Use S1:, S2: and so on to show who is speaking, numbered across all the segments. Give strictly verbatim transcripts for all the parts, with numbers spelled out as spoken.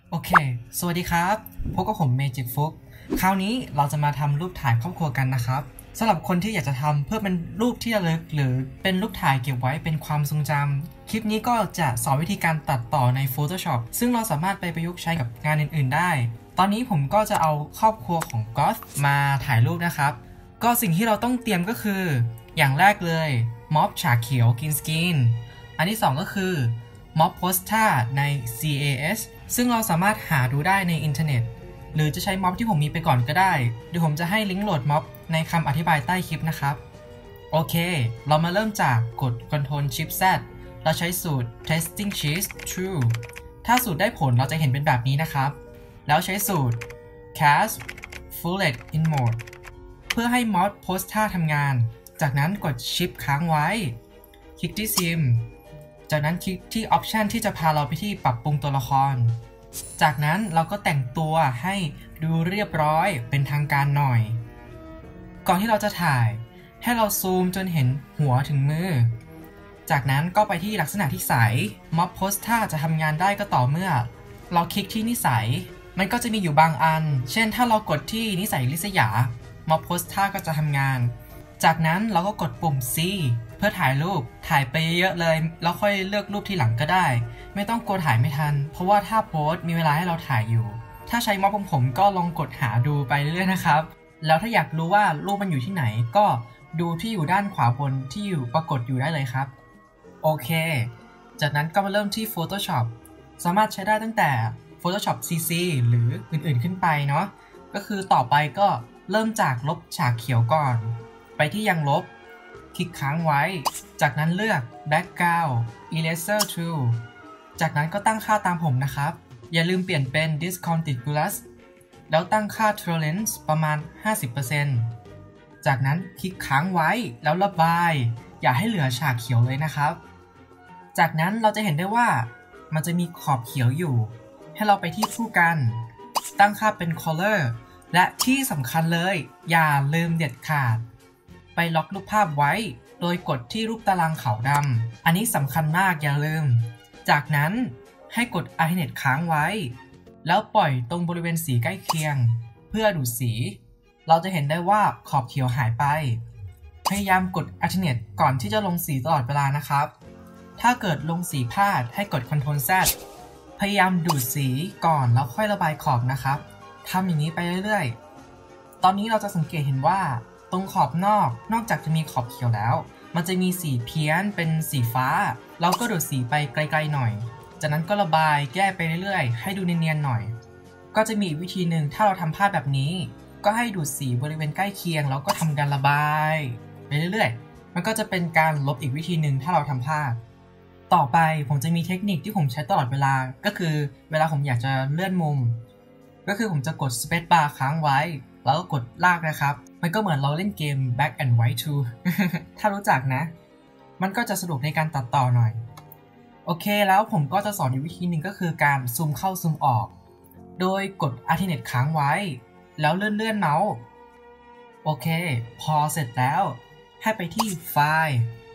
S1: โอเค สวัสดีครับ พบกับผมเมจิกฟุกคราวนี้เราจะมาทำรูปถ่ายครอบครัวกันนะครับสำหรับคนที่อยากจะทำเพื่อเป็นรูปที่ระลึกหรือเป็นรูปถ่ายเก็บไว้เป็นความทรงจำคลิปนี้ก็จะสอนวิธีการตัดต่อใน Photoshop ซึ่งเราสามารถไปประยุกต์ใช้กับงานอื่นๆได้ตอนนี้ผมก็จะเอาครอบครัวของก๊อตมาถ่ายรูปนะครับก็สิ่งที่เราต้องเตรียมก็คืออย่างแรกเลยม็อบฉากเขียวกรีนสกรีนอันที่สองก็คือม็อบโพสท่าใน ซี เอ เอส ซึ่งเราสามารถหาดูได้ในอินเทอร์เน็ตหรือจะใช้ม็อบที่ผมมีไปก่อนก็ได้เดี๋ยวผมจะให้ลิงก์โหลดม็อบในคำอธิบายใต้คลิปนะครับโอเคเรามาเริ่มจากกด Ctrl Shift Z เราใช้สูตร testing cheese true ถ้าสูตรได้ผลเราจะเห็นเป็นแบบนี้นะครับแล้วใช้สูตร cast fullet in mode เพื่อให้ม็อบโพสท่าทำงานจากนั้นกด Shift ค้างไว้คลิกที่ Sim จากนั้นคลิกที่ Option ที่จะพาเราไปที่ปรับปรุงตัวละครจากนั้นเราก็แต่งตัวให้ดูเรียบร้อยเป็นทางการหน่อยก่อนที่เราจะถ่ายให้เราซูมจนเห็นหัวถึงมือจากนั้นก็ไปที่ลักษณะที่ใสม็อบโพสท่าจะทำงานได้ก็ต่อเมื่อเราคลิกที่นิสัยมันก็จะมีอยู่บางอันเช่นถ้าเรากดที่นิสัยลิษยาม็อบโพสท่าก็จะทำงานจากนั้นเราก็กดปุ่ม C เพื่อถ่ายรูปถ่ายไปเยอะเลยแล้วค่อยเลือกรูปทีหลังก็ได้ไม่ต้องกลัวถ่ายไม่ทันเพราะว่าถ้าโพสมีเวลาให้เราถ่ายอยู่ถ้าใช้ม็อบของผมก็ลองกดหาดูไปเรื่อยๆนะครับแล้วถ้าอยากรู้ว่ารูปมันอยู่ที่ไหนก็ดูที่อยู่ด้านขวาบนที่อยู่ปรากฏอยู่ได้เลยครับโอเคจากนั้นก็มาเริ่มที่ Photoshop สามารถใช้ได้ตั้งแต่ Photoshop ซี ซี หรืออื่นๆขึ้นไปเนาะก็คือต่อไปก็เริ่มจากลบฉากเขียวก่อนไปที่ยังลบคลิกค้างไว้จากนั้นเลือก Background Eraser Tool จากนั้นก็ตั้งค่าตามผมนะครับอย่าลืมเปลี่ยนเป็น Discontinuous แล้วตั้งค่า Tolerance ประมาณ ห้าสิบเปอร์เซ็นต์ จากนั้นคลิกค้างไว้แล้วระบายอย่าให้เหลือฉากเขียวเลยนะครับจากนั้นเราจะเห็นได้ว่ามันจะมีขอบเขียวอยู่ให้เราไปที่ผู้กันตั้งค่าเป็น Color และที่สำคัญเลยอย่าลืมเด็ดขาดไปล็อกรูปภาพไว้โดยกดที่รูปตารางขาวดำอันนี้สำคัญมากอย่าลืมจากนั้นให้กด Alternate ค้างไว้แล้วปล่อยตรงบริเวณสีใกล้เคียงเพื่อดูดสีเราจะเห็นได้ว่าขอบเขียวหายไปพยายามกด Alternate ก่อนที่จะลงสีตลอดเวลานะครับถ้าเกิดลงสีพลาดให้กด Ctrl Z พยายามดูดสีก่อนแล้วค่อยระบายขอบนะครับทำอย่างนี้ไปเรื่อยๆตอนนี้เราจะสังเกตเห็นว่าตรงขอบนอกนอกจากจะมีขอบเขียวแล้วมันจะมีสีเพี้ยนเป็นสีฟ้าเราก็ดูดสีไปไกลๆหน่อยจากนั้นก็ระบายแก้ไปเรื่อยๆให้ดูเนียนๆหน่อยก็จะมีอีกวิธีหนึ่งถ้าเราทำภาพแบบนี้ก็ให้ดูดสีบริเวณใกล้เคียงแล้วก็ทำการระบายไปเรื่อยๆมันก็จะเป็นการลบอีกวิธีหนึ่งถ้าเราทำภาพต่อไปผมจะมีเทคนิคที่ผมใช้ตลอดเวลาก็คือเวลาผมอยากจะเลื่อนมุมก็คือผมจะกด Space Bar ค้างไว้แล้วก็กดลากนะครับมันก็เหมือนเราเล่นเกม Black and White ทู ถ้ารู้จักนะมันก็จะสะดวกในการตัดต่อหน่อยโอเคแล้วผมก็จะสอนอีกวิธีหนึ่งก็คือการซูมเข้าซูมออกโดยกด Alternate ค้างไว้แล้วเลื่อนเลื่อนเมาส์โอเคพอเสร็จแล้วให้ไปที่ไฟล์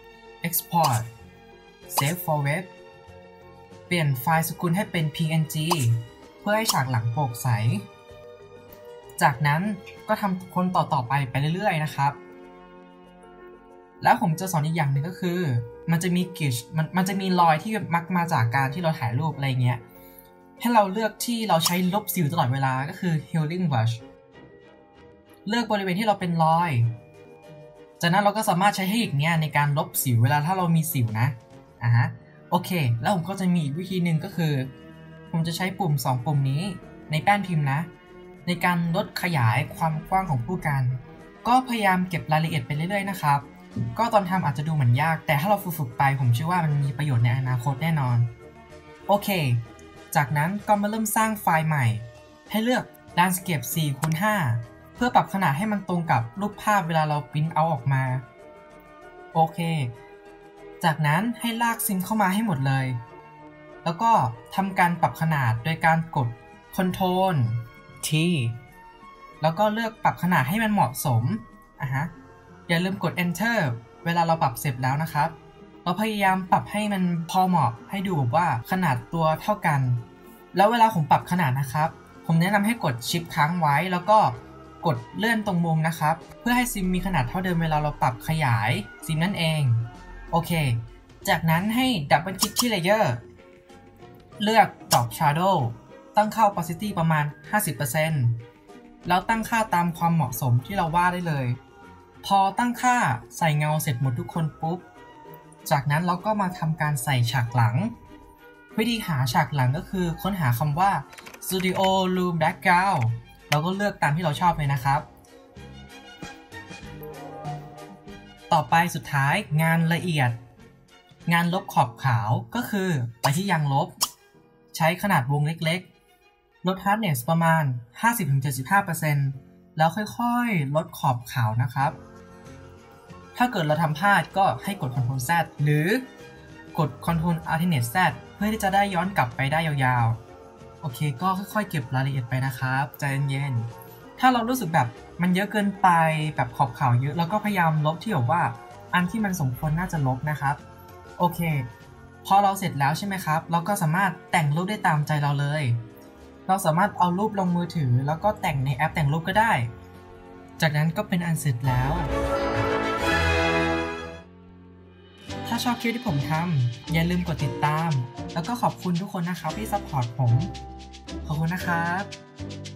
S1: Export Save for Web เปลี่ยนไฟล์สกุลให้เป็น พี เอ็น จี เพื่อให้ฉากหลังโปร่งใสจากนั้นก็ทำคนต่อๆไปไปเรื่อยๆนะครับแล้วผมจะสอนอีกอย่างหนึ่งก็คือมันจะมีกิชมันมันจะมีรอยที่มักมาจากการที่เราถ่ายรูปอะไรเงี้ยให้เราเลือกที่เราใช้ลบสิวตลอดเวลาก็คือ Healing Brush เลือกบริเวณที่เราเป็นรอยจากนั้นเราก็สามารถใช้เทคนิคนี้ในการลบสิวเวลาถ้าเรามีสิวนะอ่ะฮะโอเคแล้วผมก็จะมีอีกวิธีหนึ่งก็คือผมจะใช้ปุ่มสองปุ่มนี้ในแป้นพิมพ์นะในการลดขยายความกว้างของผู้กันก็พยายามเก็บรายละเอียดไปเรื่อยๆนะครับก็ตอนทำอาจจะดูเหมือนยากแต่ถ้าเราฝึกๆไปผมเชื่อว่ามันมีประโยชน์ในอนาคตแน่นอนโอเคจากนั้นก็มาเริ่มสร้างไฟล์ใหม่ให้เลือก Landscape สี่คูณห้า เพื่อปรับขนาดให้มันตรงกับรูปภาพเวลาเราพิมพ์เอาออกมาโอเคจากนั้นให้ลากซิมเข้ามาให้หมดเลยแล้วก็ทำการปรับขนาดโดยการกด Ctrl T แล้วก็เลือกปรับขนาดให้มันเหมาะสมอ่ะฮะอย่าลืมกด Enter เวลาเราปรับเสร็จแล้วนะครับเราพยายามปรับให้มันพอเหมาะให้ดูแบบว่าขนาดตัวเท่ากันแล้วเวลาผมปรับขนาดนะครับผมแนะนำให้กดชิปค้างไว้แล้วก็กดเลื่อนตรงมุมนะครับเพื่อให้ซิมมีขนาดเท่าเดิมเวลาเราปรับขยายซิมนั่นเองโอเคจากนั้นให้ดับเบิลคลิกที่เลเยอร์เลือก Drop Shadow ตั้งค่า Opacity ประมาณ ห้าสิบเปอร์เซ็นต์ แล้วตั้งค่าตามความเหมาะสมที่เราว่าได้เลยพอตั้งค่าใส่เงาเสร็จหมดทุกคนปุ๊บจากนั้นเราก็มาทำการใส่ฉากหลังวิธีหาฉากหลังก็คือค้นหาคำว่า Studio Room Background เราก็เลือกตามที่เราชอบเลยนะครับต่อไปสุดท้ายงานละเอียดงานลบขอบขาวก็คือไปที่ยางลบใช้ขนาดวงเล็กๆลด hardness ประมาณ ห้าสิบถึงเจ็ดสิบห้าเปอร์เซ็นต์ แล้วค่อยๆลดขอบขาวนะครับถ้าเกิดเราทำพลาดก็ให้กด คอนโทรล แซด หรือกด คอนโทรล Alternate แซด เพื่อที่จะได้ย้อนกลับไปได้ยาวๆโอเคก็ค่อยๆเก็บรายละเอียดไปนะครับใจเย็นๆถ้าเรารู้สึกแบบมันเยอะเกินไปแบบขอบขาวเยอะเราก็พยายามลบที่แบบว่าอันที่มันสมควรน่าจะลบนะครับโอเคพอเราเสร็จแล้วใช่ไหมครับเราก็สามารถแต่งรูปได้ตามใจเราเลยเราสามารถเอารูปลงมือถือแล้วก็แต่งในแอปแต่งรูปก็ได้จากนั้นก็เป็นอันเสร็จแล้วถ้าชอบคลิปที่ผมทำอย่าลืมกดติดตามแล้วก็ขอบคุณทุกคนนะครับที่ซัพพอร์ตผมขอบคุณนะครับ